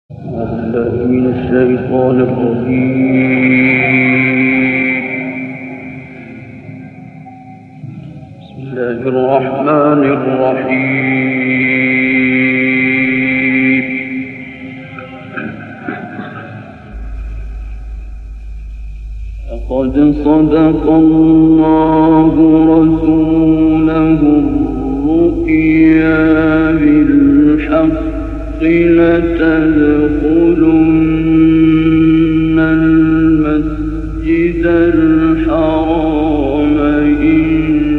بالله من الشيطان الرجيم. بسم الله الرحمن الرحيم. لقد صدق الله رسوله الرؤيا بالحق لتدخلن المسجد الحرام إن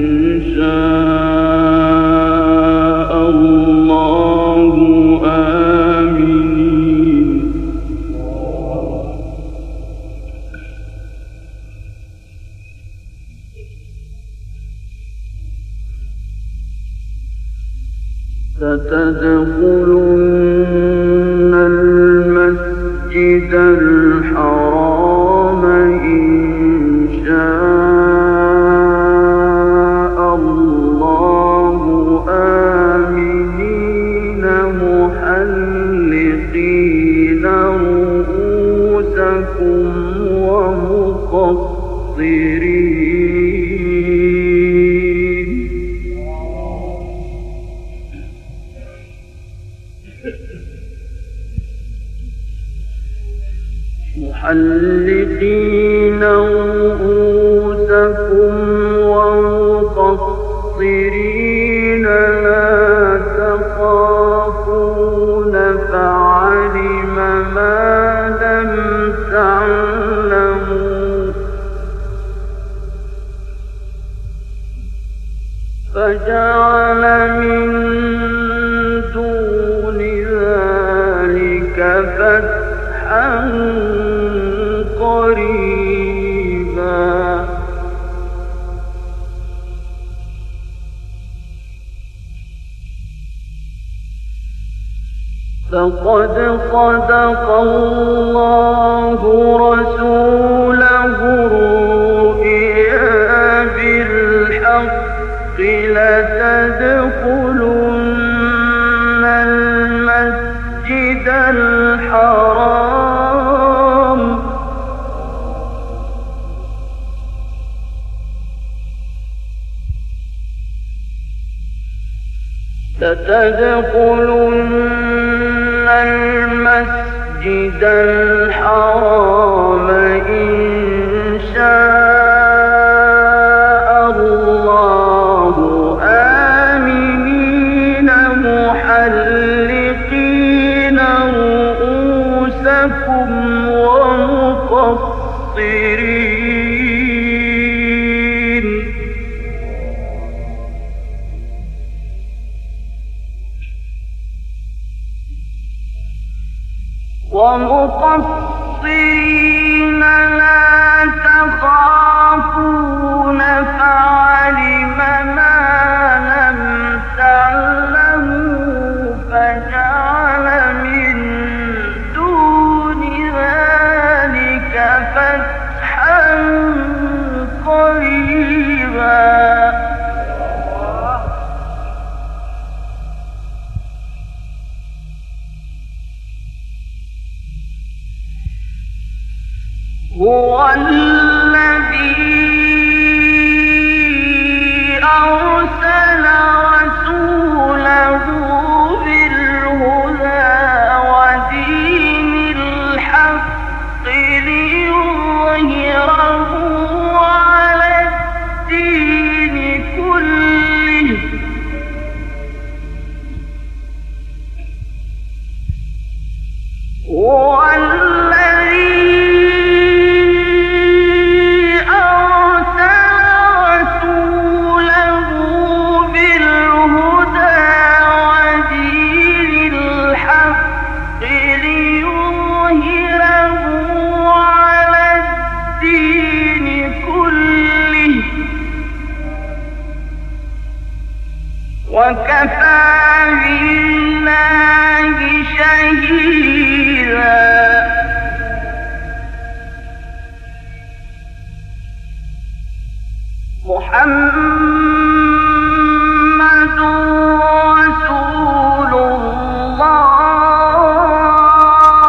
شاء الله آمنين. ستدخلن المسجد الحرام إن شاء الله آمنين محلقين رؤوسكم ومقصرين. محلقين رؤوسكم ومقصرين لا تخافون فعلم ما لم تعلموا فجعل من دون ذلك فتحا قريبا. لقد صدق الله رسوله الرؤيا بالحق لتدخلن المسجد الحرام المسجد الحرام إن شاء الله آمنين محلقين رؤوسكم ومقصرين. لا تخافون فعلم ما لم تعلموا فجعل من دون ذلك فتحا قريبا. هو الذي أرسل رسوله بالهدى ودين الحق ليظهره على الدين كله هو وكفى بالله شهيدا. محمد رسول الله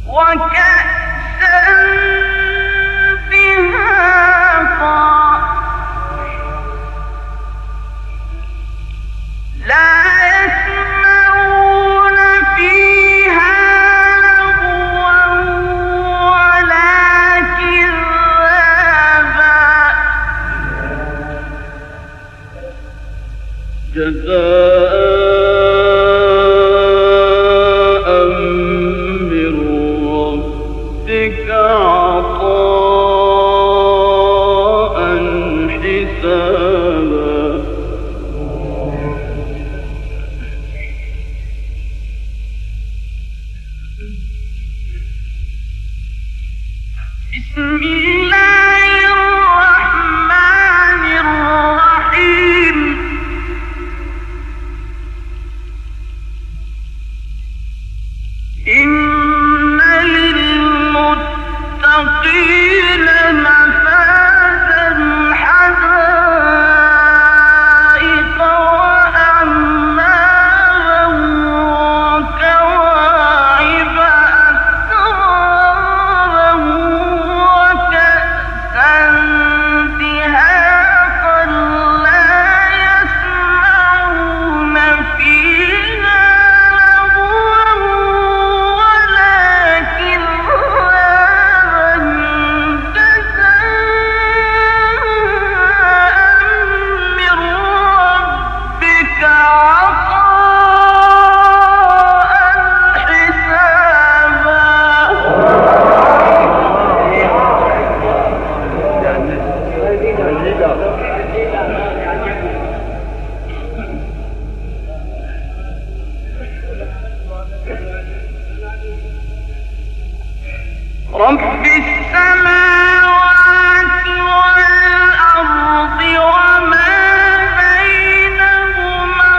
وكأسا دهاقا لا يسمعون فيها لغوا ولا كذابا جزاء من ربك عطاء حسابا بسم الله الرحمن الرحيم إن للمتقين مفازا حدائق وأعنابا وكواعب أترابا وكأسا دهاقا لا يسمعون فيها لغوا ولا كذابا جزاء من ربك عطاء حسابا رب السماوات والأرض وما بينهما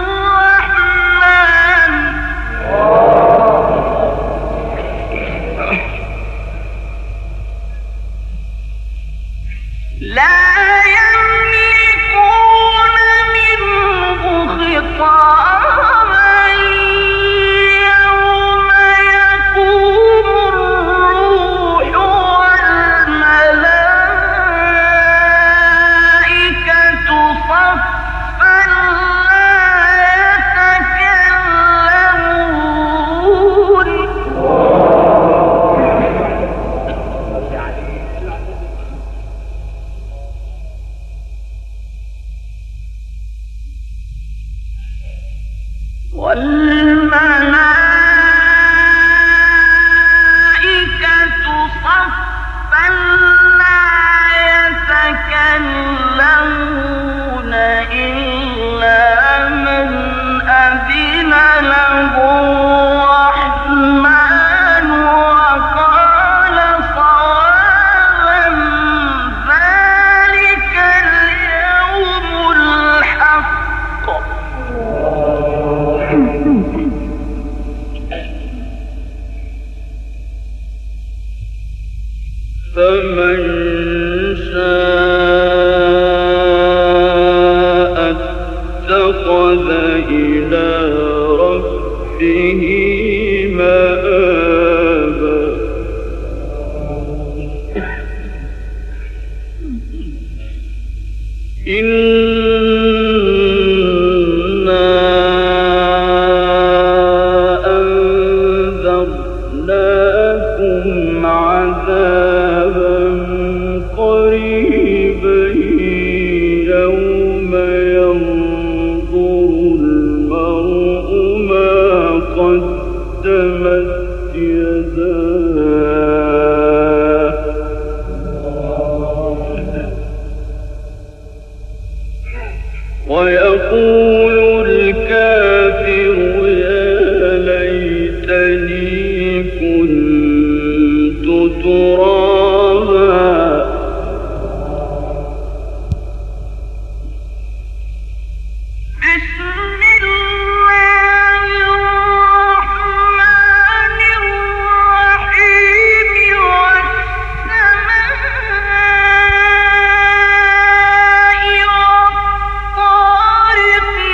الرحمن لا يملكون منه خطابا يوم يقوم الروح والملائكة صفا لا يتكلمون والملائكة صفا لا يتكلمون إلا من أذن له الرحمن وقال صوابا ذلك اليوم الحق فمن شاء اتخذ إلى ربه مآبا إنا أنذرناكم عذابا قريبا يوم ينظر المرء ما قدمت يداه ويقول الكافر يا ليتني كنت ترابا بسم الله الرحمن الرحيم والسماء والطارق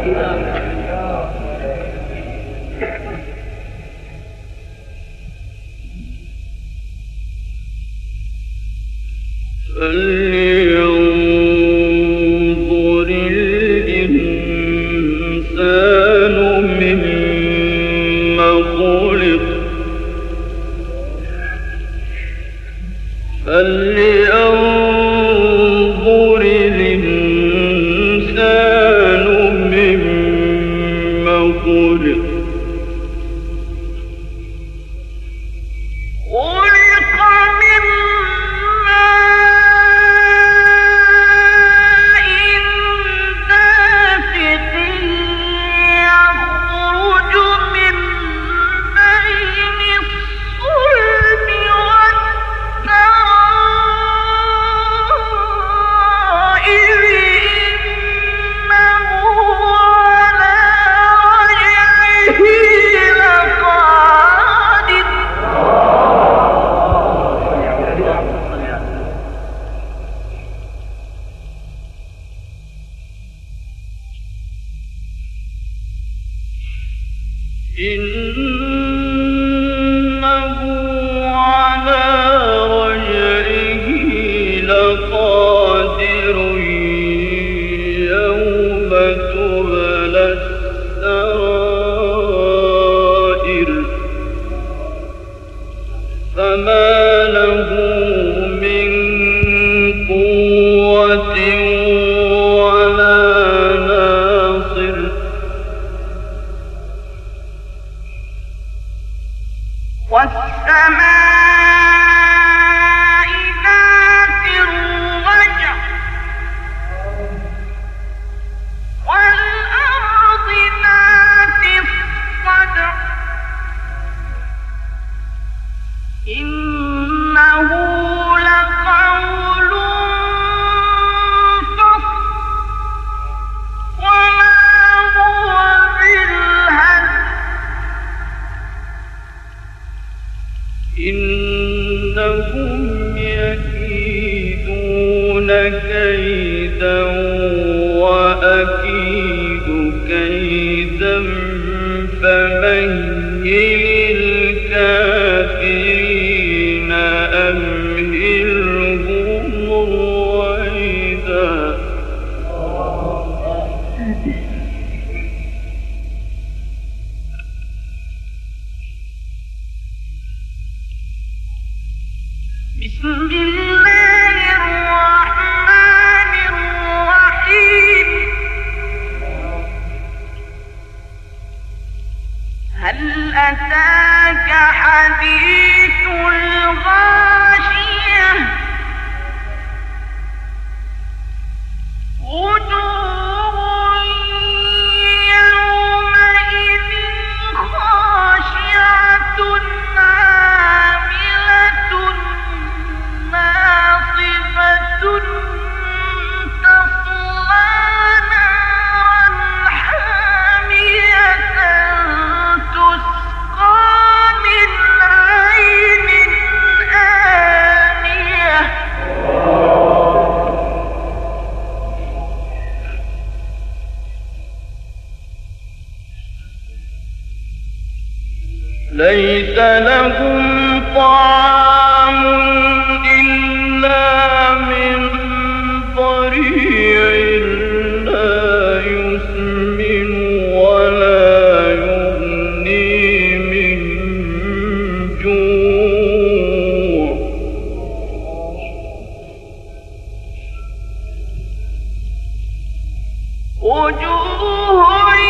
فلينظر الإنسان مما خلق فلينظر الإنسان مما خلق إنه على رجعه لقادر يوم تبلى السرائر فما له من قوة ولا ناصر والسماء ذات الرجع والأرض ذات الصدع إنه لقول فصل وما هو بالهزل إنهم يكيدون كيدا وأكيد كيدا فمهل الكافرين أمهلهم رويدا بسم الله الرحمن الرحيم هل أتاك حديث الغاشية وجوه يومئذ خاشعة عاملة ناصبة تصلى نارا حامية تسقى من عين آنية ليس لهم طعام إلا من ضريع لا يسمن ولا يغني من جوع وجوه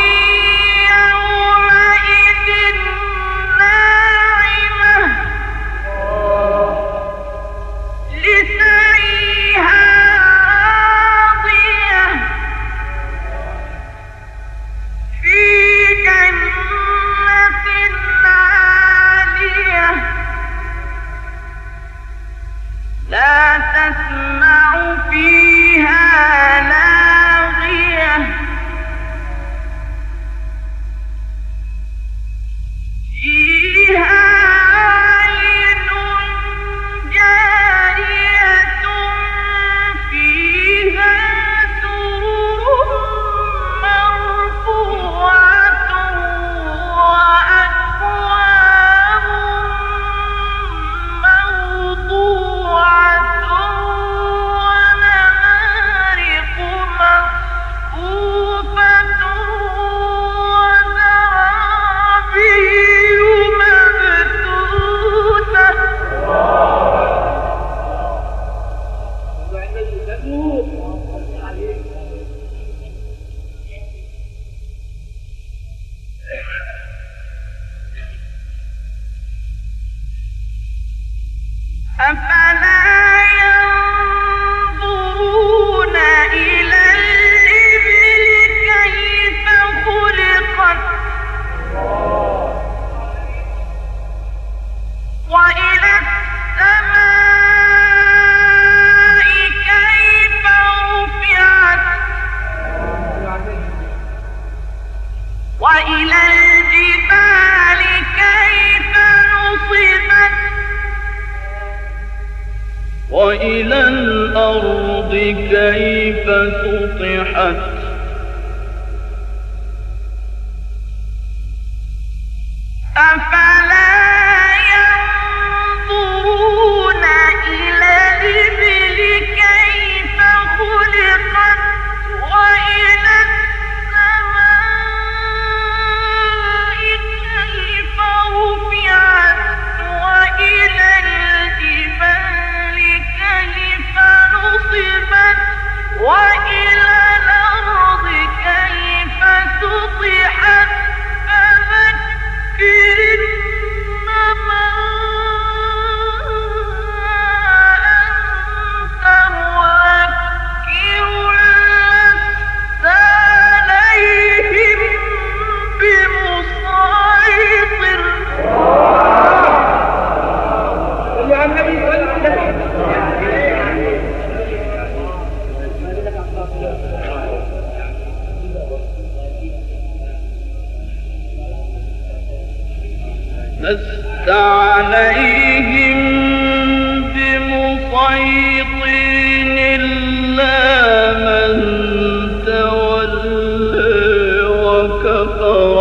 يومئذ ناعمة لسعيها راضية أفلا ينظرون إلى الإبل كيف خلقت وإلى السماء كيف رفعت وإلى الجبال كيف نصبت وإلى الأرض كيف سطحت أفلا ينظرون إلى الإبل كيف خلقت وإلى السماء كيف رفعت وإلى الجبال كيف نصبت وإلى الأرض كيف سطحت فذكر إنما أنت مذكر لست عليهم بمسيطر لست عليهم بمسيطر إلا من تولى وكفر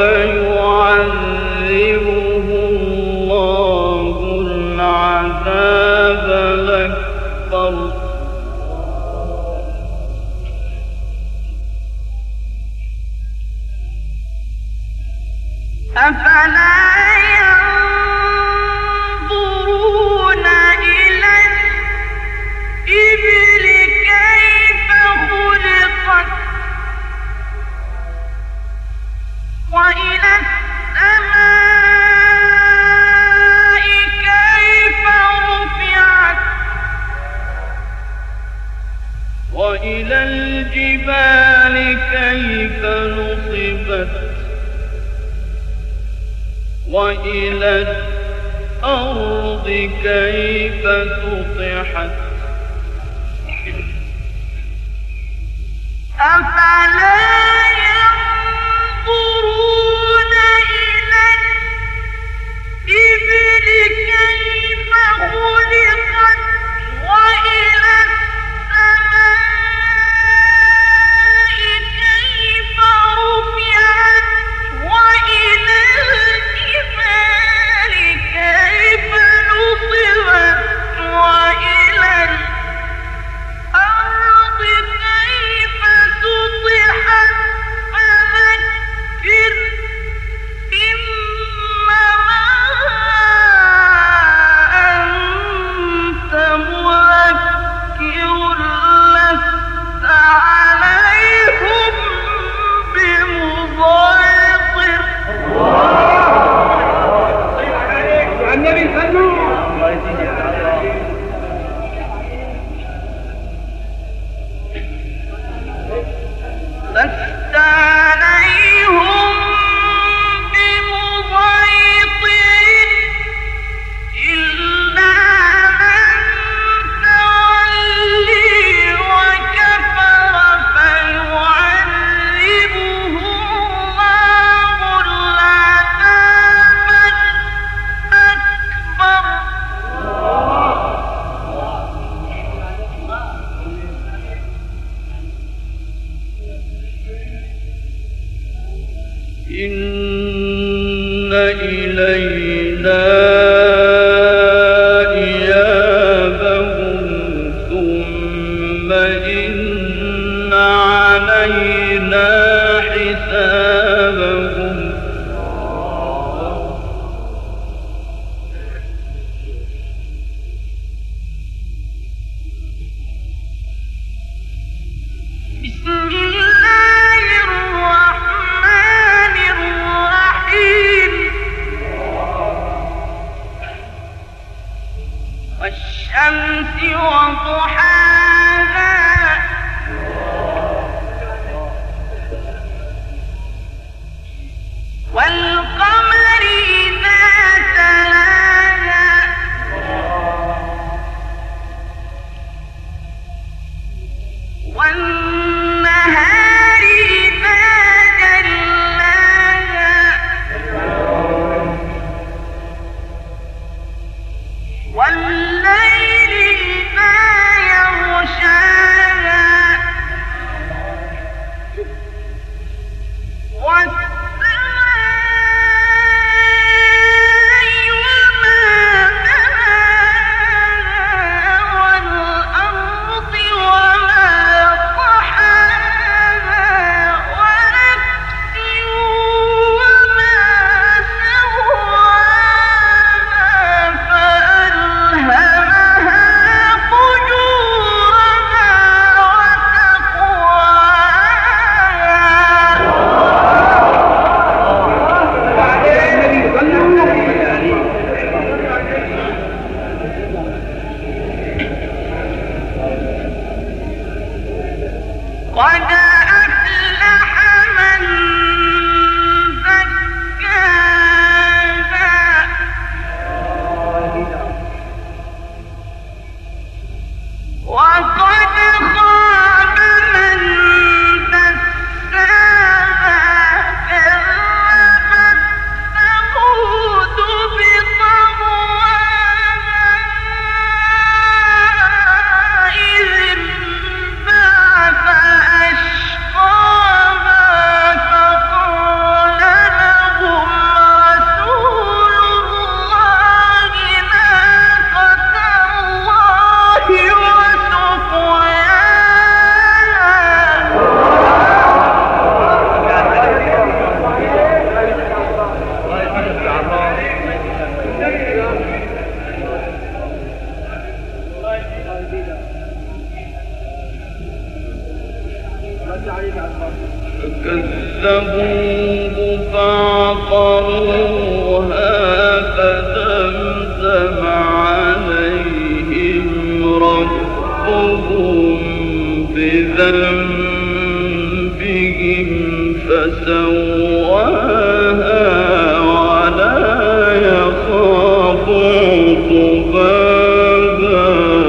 فيعذبه الله العذاب الأكبر أفلا ينظرون إلى الإبل كيف خلقت وإلى السماء كيف رفعت وإلى الجبال كيف نصبت وإلى الأرض كيف سطحت أفلا ينظرون إلى الإبل كيف خلقت وإلى السماء كيف رفعت وإلى الجبال كيف نصبت وإلى الأرض كيف سطحت فذكر إنما أنت مذكر لست عليهم بمسيطر النبي صلوا لست عليهم بمسيطر إلا من تولي وكفر فيعذبه الله العذاب الأكبر إن إلينا إيابهم ثم إن علينا حسابهم بسم الله الرحمن الرحيم والشمس كذبوه فعقروها فدمدم عليهم ربهم بذنبهم فسواها ولا يخاف عقباها.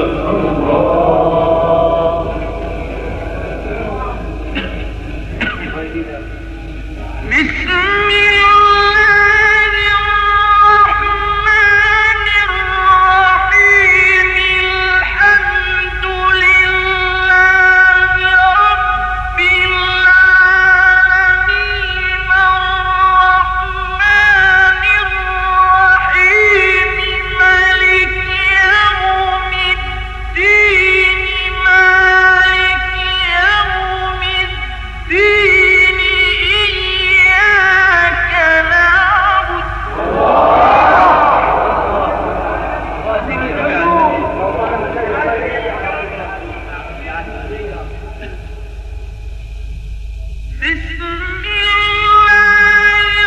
بسم الله الرحمن الرحيم الحمد لله رب العالمين الرحمن الرحيم مالك يوم الدين مالك يوم الدين إياك نعبد بسم الله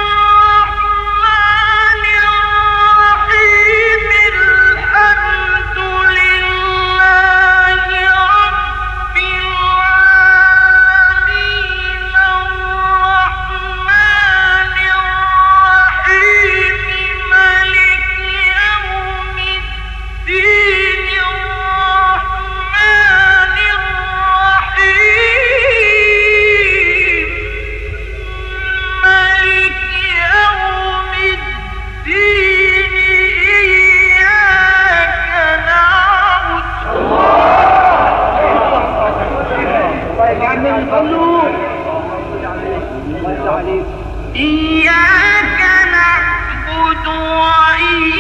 الرحمن الرحيم الحمد لله رب العالمين الرحمن الرحيم مالك يوم الدين الرحمن الرحيم مالك يوم الدين إياك نعبد إياك نعبد وإياك